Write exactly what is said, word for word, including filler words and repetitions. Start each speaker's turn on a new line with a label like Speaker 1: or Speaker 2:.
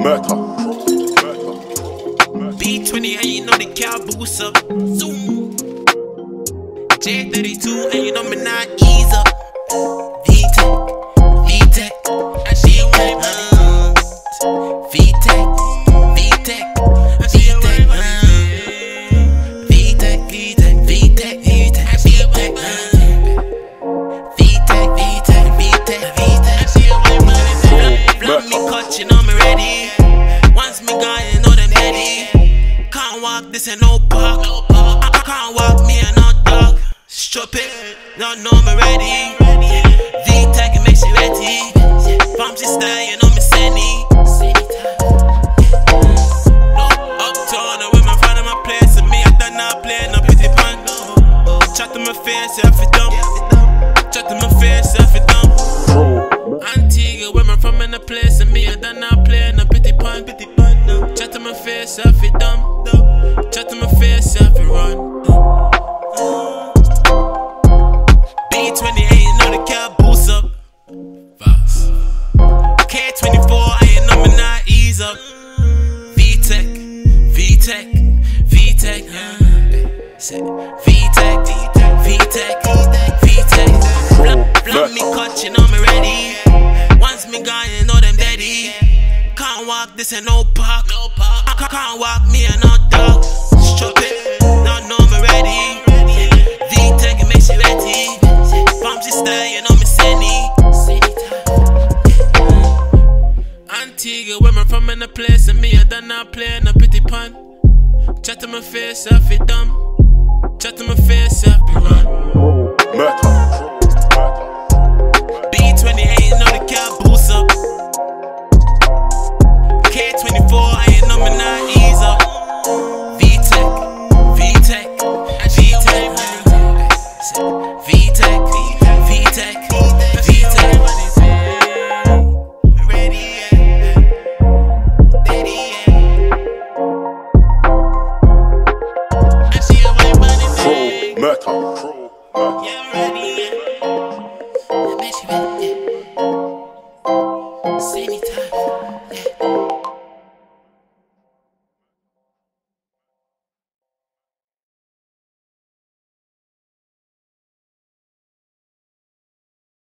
Speaker 1: Murder.
Speaker 2: B twenty and you know the cow boost up. Zoom. J thirty-two and you know me not ease up. Vtec, Vtec, and she went uh, Vtec, Vtec, Vtec, uh, Vtec, Vtec, Vtec, Vtec, and she went uh, Vtec, Vtec, Vtec, Vtec, and she went uh, love me cut, you know me ready. Once me gone, you know them ready. Can't walk, this ain't no park. I, I can't walk, me and no dog. Strip it, don't know me ready. Vtec makes you ready. Bomb she style, you know me Senny. Uptown, the women front of my place, and me I done not play no pity pan. Chat to my face, yeah, fit dumb. Chat to my face, yeah, fit dumb. Antigua, women from in the place, and me I done not play no pity pan. Chat to my face, yeah, fit dumb. Chat to my face, yeah, fit run. B twenty-eight, you know the cow boost up. Fast. K twenty-four, and you know me not ease up. Vtec, Vtec, Vtec, uh. Say Vtec, Vtec, Vtec. Blood me cut, you know me ready. Once me gone, you know them daddy. Can't walk, this ain't no park. I can't walk, me and no dog. Strip it, don't know me ready. Vtec makes you ready. Bomb she style, you know me Senny. Antigua, women from in the place, and me I done not play no pity pan. Chat to my face, I fit dumb.